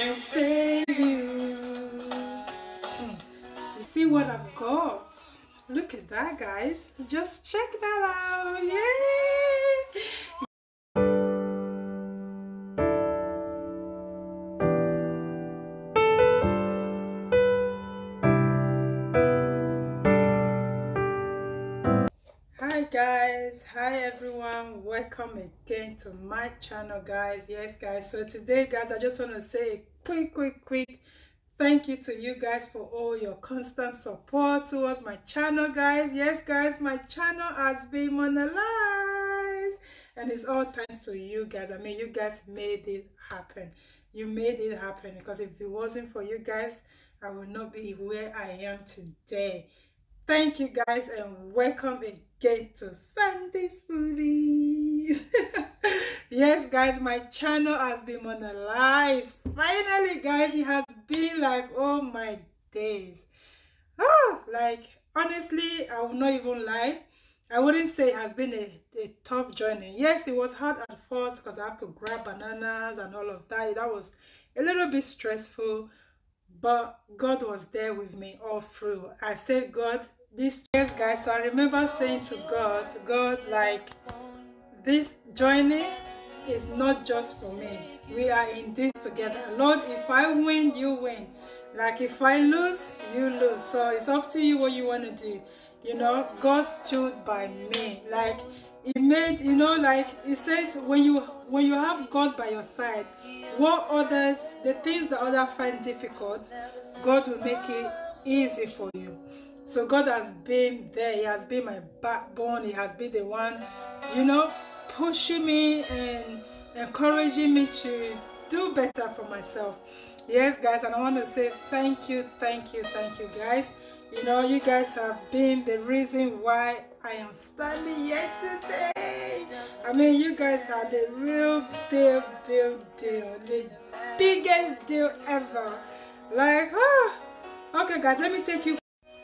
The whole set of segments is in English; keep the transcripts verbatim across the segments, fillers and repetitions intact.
can save you. Hmm. You see what I've got? Look at that, guys. Just check that out. Yay! Hi guys, hi everyone, welcome again to my channel, guys. Yes guys, so today guys, I just want to say a quick quick quick thank you to you guys for all your constant support towards my channel, guys. Yes guys, my channel has been monetized and it's all thanks to you guys. I mean, you guys made it happen. You made it happen, because if it wasn't for you guys, I would not be where I am today. Thank you guys and welcome again to Sunday's Foodies. Yes guys, my channel has been monetized. Finally guys, it has been like, oh my days. Oh, like honestly, I will not even lie. I wouldn't say it has been a, a tough journey. Yes, it was hard at first because I have to grab bananas and all of that. That was a little bit stressful. But God was there with me all through. I said, God, this, yes guys, so I remember saying to God, God, like, this journey is not just for me. We are in this together. Lord, if I win, you win. Like, if I lose, you lose. So it's up to you what you want to do. You know, God stood by me. Like, it made, you know, like it says, when you when you have God by your side, what others, the things that others find difficult, God will make it easy for you. So God has been there. He has been my backbone. He has been the one, you know, pushing me and encouraging me to do better for myself. Yes guys, and I want to say thank you, thank you, thank you guys. You know, you guys have been the reason why I am standing here today. I mean, you guys are the real big, big deal. The biggest deal ever. Like, oh. Okay guys, let me take you.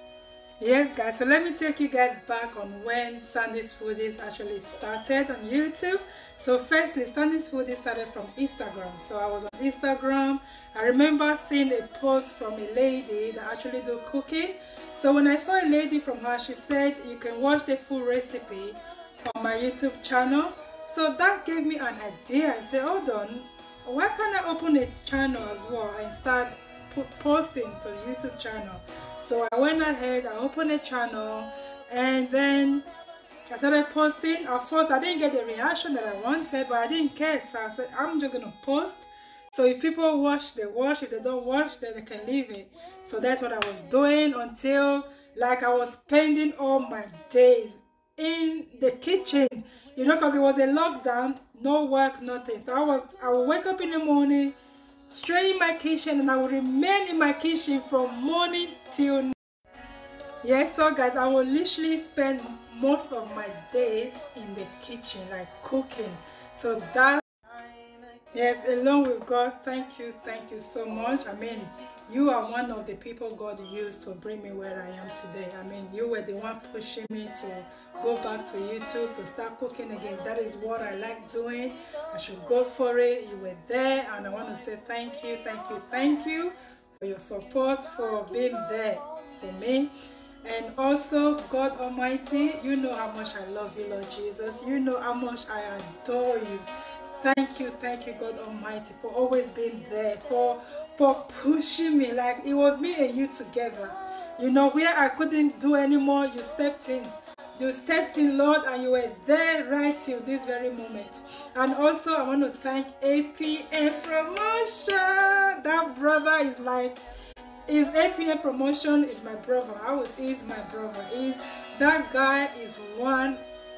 Yes guys, so let me take you guys back on when Sunday's Foodies actually started on YouTube. So firstly, Sunday's Foodies started from Instagram. So I was on Instagram. I remember seeing a post from a lady that actually do cooking. So when I saw a lady from her, she said you can watch the full recipe on my YouTube channel. So that gave me an idea. I said, hold on, why can't I open a channel as well and start posting to YouTube channel? So I went ahead, I opened a channel, and then I started posting. At first I didn't get the reaction that I wanted, but I didn't care. So I said, I'm just gonna post. So if people watch, they watch. If they don't watch, then they can leave it. So that's what I was doing until, like, I was spending all my days in the kitchen, you know, because it was a lockdown, no work, nothing. So I was, I would wake up in the morning, straight in my kitchen, and I would remain in my kitchen from morning till night. Yes, so guys, I will literally spend most of my days in the kitchen, like cooking. So that, yes, along with God, thank you, thank you so much. I mean, you are one of the people God used to bring me where I am today. I mean, you were the one pushing me to go back to YouTube, to start cooking again. That is what I like doing. I should go for it. You were there, and I want to say thank you, thank you, thank you for your support, for being there for me. And also, God Almighty, you know how much I love you, Lord Jesus. You know how much I adore you. Thank you, thank you, God Almighty, for always being there, for for pushing me. Like, it was me and you together. You know, where I couldn't do anymore, you stepped in. You stepped in, Lord, and you were there right till this very moment. And also, I want to thank A P M Promotion. That brother is like, is A P M Promotion is my brother. I was is my brother. Is that guy is one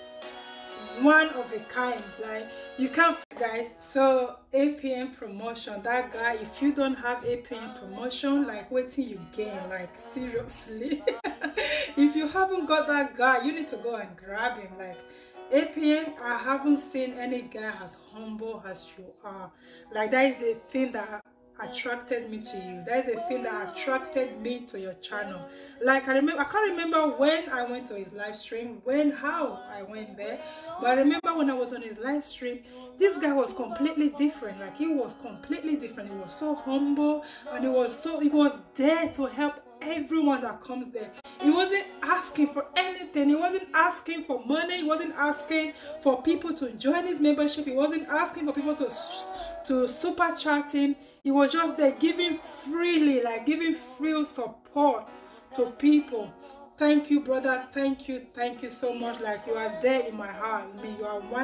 one of a kind. Like, you can't, guys. So A P M Promotion, that guy, if you don't have A P M Promotion, like, wait till you gain, like, seriously. If you haven't got that guy, you need to go and grab him. Like, A P M, I haven't seen any guy as humble as you are. Like, that is the thing that attracted me to you. That is a thing that attracted me to your channel. Like I remember, I can't remember when I went to his live stream, when, how I went there, but I remember when I was on his live stream, this guy was completely different. Like he was completely different. He was so humble, and he was so, he was there to help everyone that comes there. He wasn't asking for anything. He wasn't asking for money. He wasn't asking for people to join his membership. He wasn't asking for people to to super chat him. He was just there giving freely, like giving free support to people. Thank you, brother. Thank you. Thank you so much. Like you are there in my heart. I mean, you are one.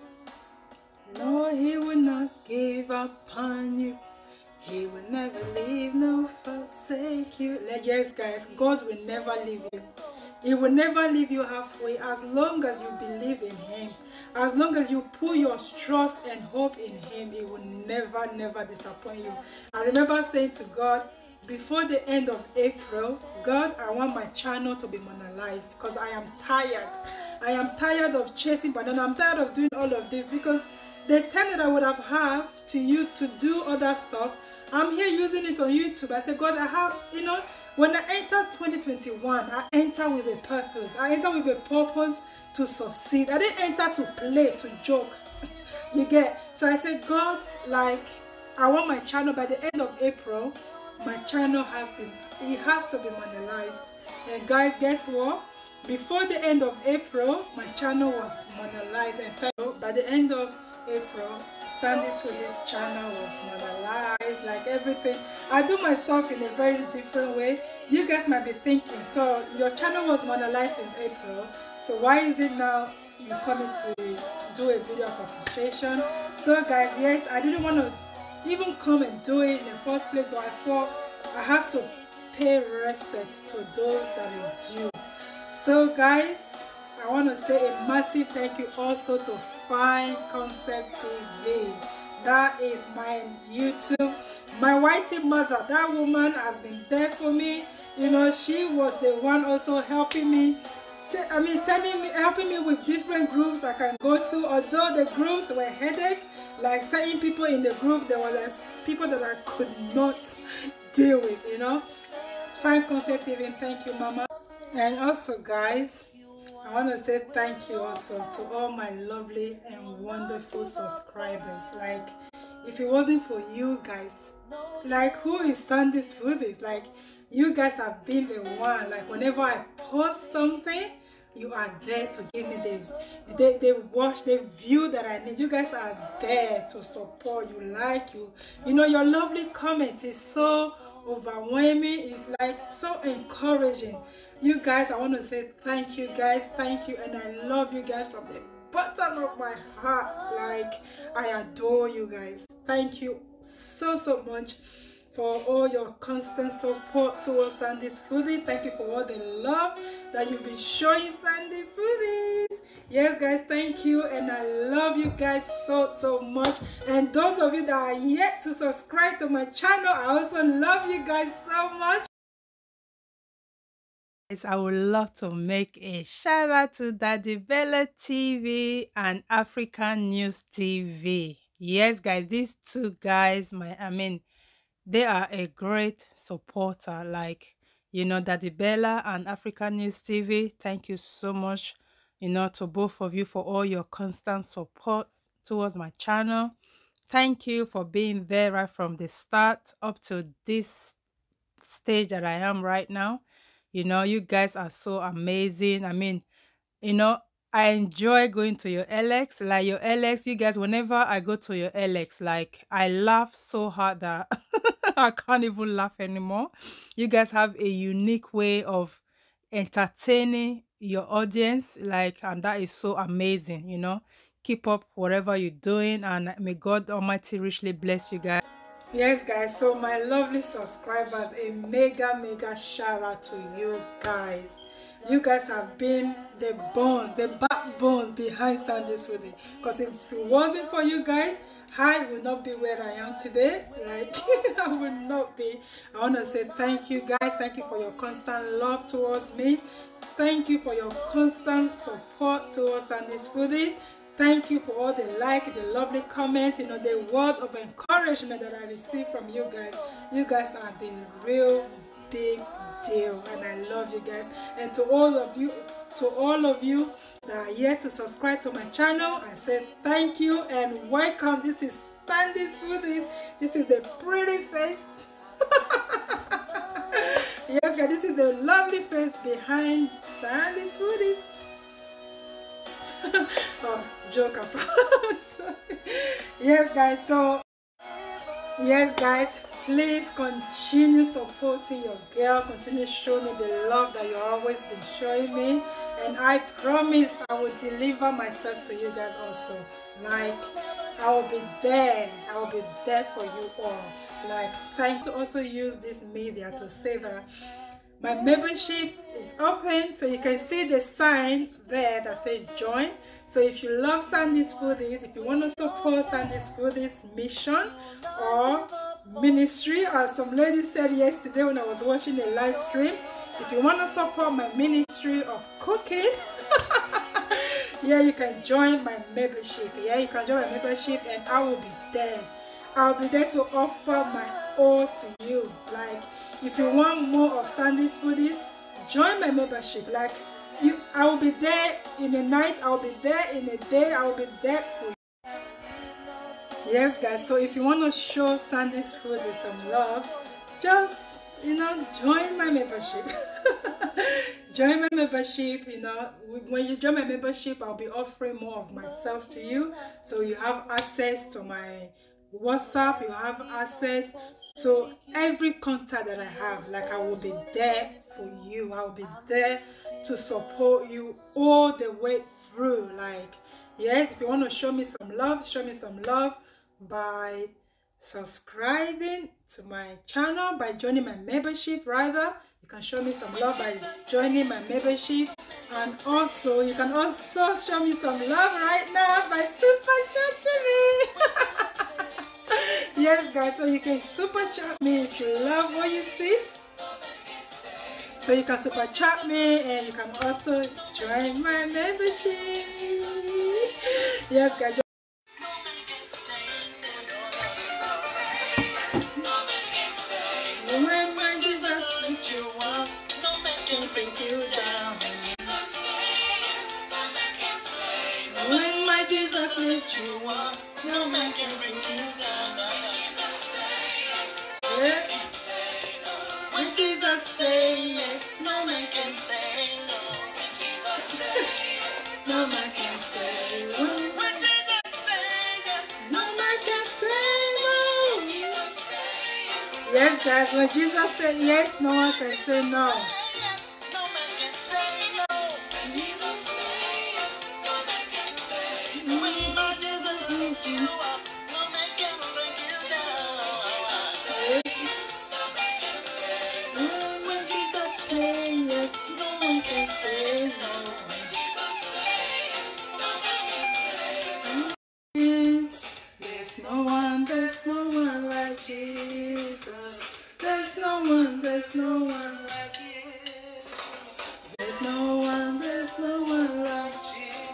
No, he will not give up on you. He will never leave, no forsake you. Yes, guys, God will never leave you. He will never leave you halfway as long as you believe in him. As long as you put your trust and hope in him, he will never, never disappoint you. I remember saying to God, before the end of April, God, I want my channel to be monetized because I am tired. I am tired of chasing banana. I'm tired of doing all of this because the time that I would have had to you to do other stuff, I'm here using it on YouTube. I said, God, I have, you know, when I enter twenty twenty-one, I enter with a purpose. I enter with a purpose to succeed. I didn't enter to play, to joke. You get? So I said, God, like, I want my channel by the end of April, my channel has been, it has to be monetized. And guys, guess what? Before the end of April, my channel was monetized. And by the end of April, Sandy's Foodies channel was monetized, like everything. I do my stuff in a very different way. You guys might be thinking, so your channel was monetized since April, so why is it now you coming to do a video of appreciation? So guys, yes, I didn't want to even come and do it in the first place, but I thought I have to pay respect to those that is due. So guys, I want to say a massive thank you also to Fine Concept T V. That is my YouTube. My whitey mother, that woman has been there for me. You know, she was the one also helping me. I mean, sending me, helping me with different groups I can go to. Although the groups were headache, like certain people in the group, there were like people that I could not deal with. You know, Fine Concept T V. Thank you, Mama. And also, guys, I want to say thank you also to all my lovely and wonderful subscribers. Like, if it wasn't for you guys, like, who is Sandy's Foodies? Like, you guys have been the one. Like, whenever I post something, you are there to give me the, the, the watch, the view that I need. You guys are there to support. You like, you, you know, your lovely comment is so overwhelming. It's like so encouraging. You guys, I want to say thank you guys, thank you, and I love you guys from the bottom of my heart. Like, I adore you guys. Thank you so so much for all your constant support towards Sandy's Foodies. Thank you for all the love that you've been showing Sandy's Foodies. Yes guys, thank you, and I love you guys so so much. And those of you that are yet to subscribe to my channel, I also love you guys so much. I would love to make a shout out to Daddy Bella T V and African News T V. Yes guys, these two guys, my I mean they are a great supporter. Like, you know, Daddy Bella and African News T V, thank you so much, you know, to both of you for all your constant support towards my channel. Thank you for being there right from the start up to this stage that I am right now. You know, you guys are so amazing. I mean, you know, I enjoy going to your L X. Like, your L X, you guys, whenever I go to your L X, like, I laugh so hard that I can't even laugh anymore. You guys have a unique way of entertaining your audience, like, and that is so amazing. You know, keep up whatever you're doing, and may God Almighty richly bless you guys. Yes guys, so my lovely subscribers, a mega mega shout out to you guys. You guys have been the bones, the backbones behind Sandy's Foodies. Because if it wasn't for you guys, I would not be where I am today. Like, I would not be. I want to say thank you guys. Thank you for your constant love towards me. Thank you for your constant support towards Sandy's Foodies. thank you for all the like, the lovely comments, you know, the word of encouragement that I receive from you guys. You guys are the real big deal, and I love you guys. And to all of you, to all of you that are here to subscribe to my channel, I say thank you and welcome. This is Sandy's Foodies. This is the pretty face. Yes, guys, this is the lovely face behind Sandy's Foodies. Oh, joke apart. Sorry. Yes, guys. So, yes, guys. Please continue supporting your girl. Continue showing me the love that you always been showing me, and I promise I will deliver myself to you guys also. Like, I will be there. I will be there for you all. Like, trying to also use this media to say that my membership is open, so you can see the signs there that says join. So if you love Sandy's Foodies, if you want to support Sandy's Foodies mission or ministry, as some lady said yesterday when I was watching a live stream, if you want to support my ministry of cooking, yeah, you can join my membership. Yeah, you can join my membership, and I will be there. I'll be there to offer my all to you. Like, if you want more of Sandy's Foodies, join my membership. Like, you, I will be there in the night, I will be there in the day, I will be there for you. Yes, guys, so if you want to show Sandy's Foodies some love, just, you know, join my membership. Join my membership. You know, when you join my membership, I'll be offering more of myself to you. So you have access to my WhatsApp, you have access to every contact that I have. Like, I will be there for you. I will be there to support you all the way through. Like, yes, if you want to show me some love, show me some love by subscribing to my channel, by joining my membership rather. You can show me some love by joining my membership, and also you can also show me some love right now by super chatting me. Yes, guys, so you can super chat me if you love what you see. So you can super chat me, and you can also join my membership. Yes, guys. When my Jesus lifts you up, no man can bring you down. Yeah. When Jesus says yes, no man can say no. When Jesus says yes, no man can say no. When Jesus says yes, no man can say no. Yes, guys, when Jesus said yes, no one can say no. You up, no man can bring you down. When Jesus says yes, no one can say no. When Jesus says yes, no man can say no. There's no one, there's no one like Jesus. There's no one, there's no one like Jesus. There's no one, there's no one like Jesus.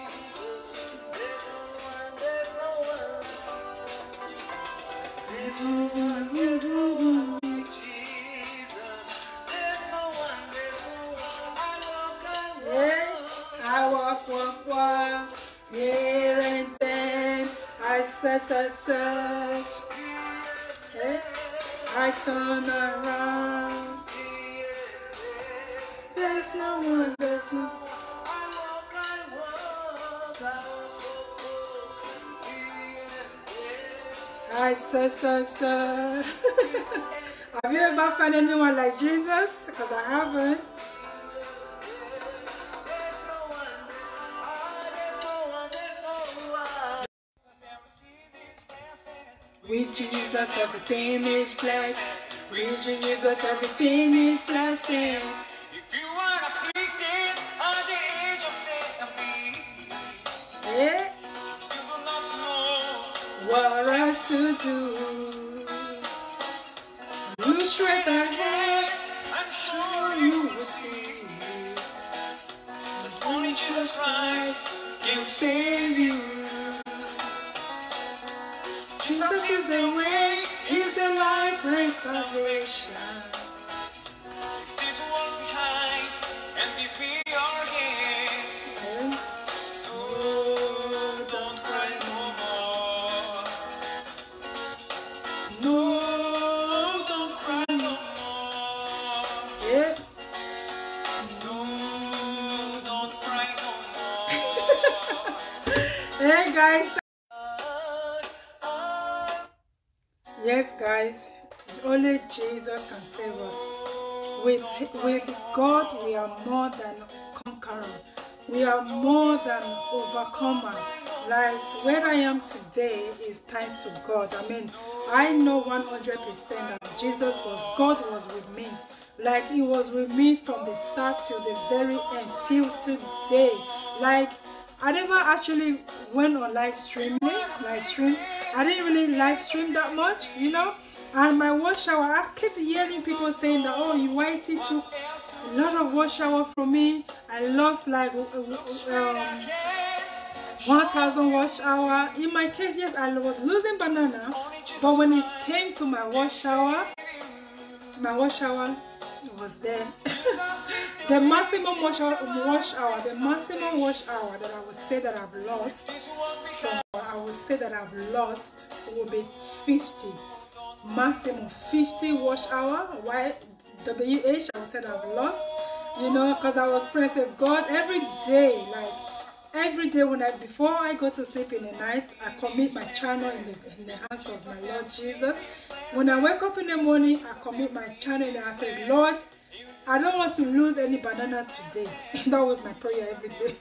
There's no one, there's no one like Jesus. There's no one, there's no one. I walk, I walk. Yeah, I walk, walk, walk. Here and then I search, search, search. Yeah, I turn around. There's no one, there's no one. I walk, I walk, I walk. I search, search, search. Have you ever found anyone like Jesus? Because I haven't. With Jesus, everything is blessed. With Jesus, everything is blessed. If you want to pick it on the edge of it, yeah. You will not know what else to do. Look straight ahead, I'm sure you will see. If only Jesus Christ can save you. Jesus is the way, He's the light and salvation. This one behind and defeat your game. Okay. Oh, don't cry no more. No, don't cry no more. Yeah. No, don't cry no more. Hey guys. Yes guys, only Jesus can save us. With, with God we are more than conqueror. We are more than overcomer. Like where I am today is thanks to God. I mean, I know one hundred percent that Jesus was, God was with me. Like He was with me from the start till the very end, till today. Like I never actually went on live streaming, live stream. I didn't really live stream that much, you know. And my watch hour, I keep hearing people saying that, oh, you Y T took a lot of watch hour from me. I lost like um, one thousand watch hour. In my case, yes, I was losing banana. But when it came to my watch hour, my watch hour was there. The maximum watch hour, watch hour, the maximum watch hour that I would say that I've lost, from, I would say that I've lost will be fifty. Maximum fifty watch hour. Why W H? I would say that I've lost, you know, because I was praying, say, God, every day, like every day when I, before I go to sleep in the night, I commit my channel in the, in the hands of my Lord Jesus. When I wake up in the morning, I commit my channel and I say, Lord, I don't want to lose any banana today. That was my prayer every day.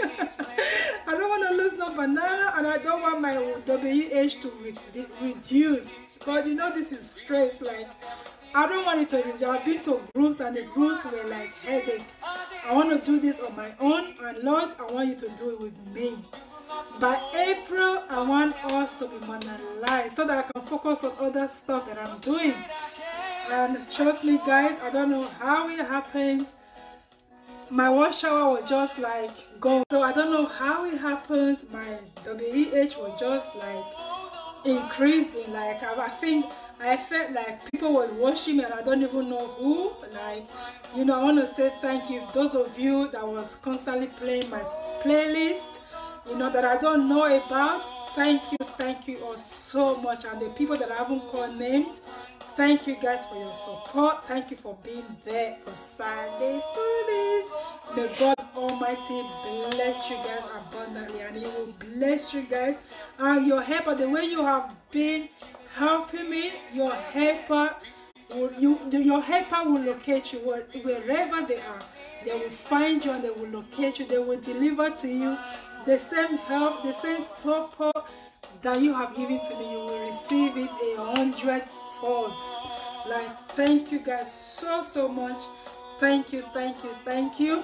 I don't want to lose no banana and I don't want my W H to re reduce. God, you know this is stress. Like, I don't want it to reduce. I've been to groups and the groups were like headache. I want to do this on my own and Lord, I want you to do it with me. By April, I want us to be monetized so that I can focus on other stuff that I'm doing. And trust me guys, I don't know how it happens. My watch hour was just like gone. So I don't know how it happens. My W H was just like increasing. Like I, I think I felt like people were watching me and I don't even know who. Like, you know, I want to say thank you those of you that was constantly playing my playlist, you know, that I don't know about. Thank you, thank you all so much. And the people that I haven't called names, thank you guys for your support. Thank you for being there for Sundays Foodies. May God Almighty bless you guys abundantly and He will bless you guys. And your helper, the way you have been helping me, your helper will, you, your helper will locate you wherever they are. They will find you and they will locate you. They will deliver to you the same help, the same support that you have given to me. You will receive it a hundred folds. Like, thank you guys so so much. Thank you, thank you, thank you.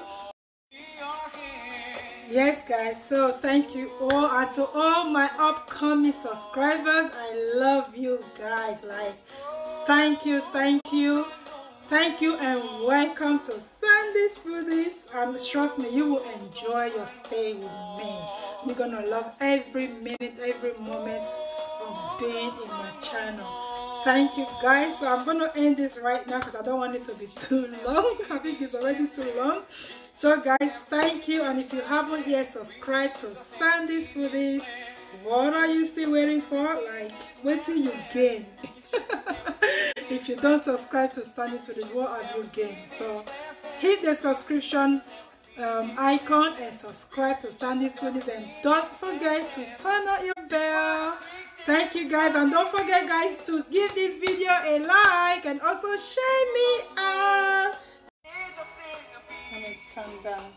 Yes guys, so thank you all, and to all my upcoming subscribers, I love you guys. Like, thank you, thank you, thank you, and welcome to Sundays Foodies. And trust me, you will enjoy your stay with me. You're gonna love every minute, every moment of being in my channel. Thank you guys. So I'm gonna end this right now because I don't want it to be too long. I think it's already too long. So guys, thank you, and if you haven't yet subscribed to Sundays Foodies, what are you still waiting for? Like, wait till you gain. If you don't subscribe to Sundays Foodies, what have you gained? So hit the subscription um, icon and subscribe to Sundays Foodies, and don't forget to turn on your bell. Thank you guys, and don't forget guys to give this video a like and also share me out. Let me turn down.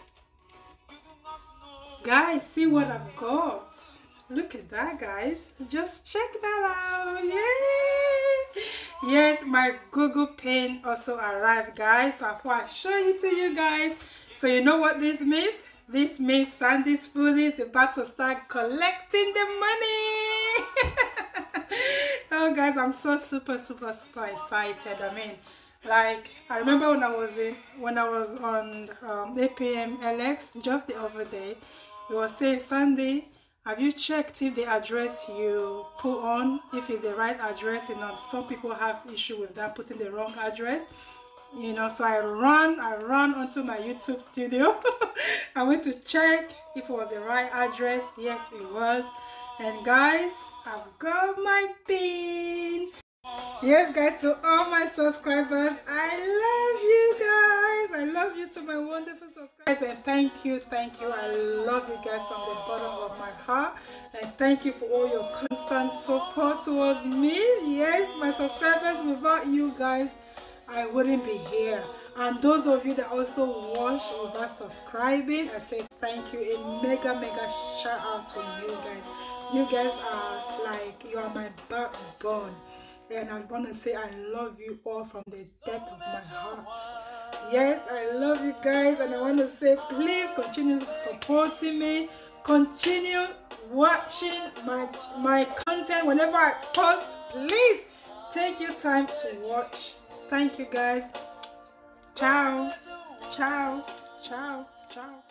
Guys, see what I've got. Look at that guys. Just check that out. Yay! Yes, my Google Pen also arrived guys. So I thought I'd show it to you guys. So you know what this means? This means Sundays Foodies is about to start collecting the money. Oh guys, I'm so super super super excited. I mean, like, I remember when I was in when I was on um, A P M L X just the other day, it was saying, Sunday, Have you checked if the address you put on, if it's the right address? You know, some people have issue with that, putting the wrong address. You know, so I run, I run onto my YouTube studio. I went to check if it was the right address. Yes, it was. And guys, I've got my pin. Yes, guys, to all my subscribers, I love you guys. I love you to my wonderful subscribers, and thank you, thank you. I love you guys from the bottom of my heart, and thank you for all your constant support towards me. Yes, my subscribers, without you guys, I wouldn't be here. And those of you that also watch without subscribing, I say thank you. A mega mega shout out to you guys. You guys are like, you are my backbone. And I want to say I love you all from the depth of my heart. Yes, I love you guys, and I want to say please continue supporting me. Continue watching my my content whenever I post. Please take your time to watch. Thank you guys. Ciao. Ciao. Ciao. Ciao.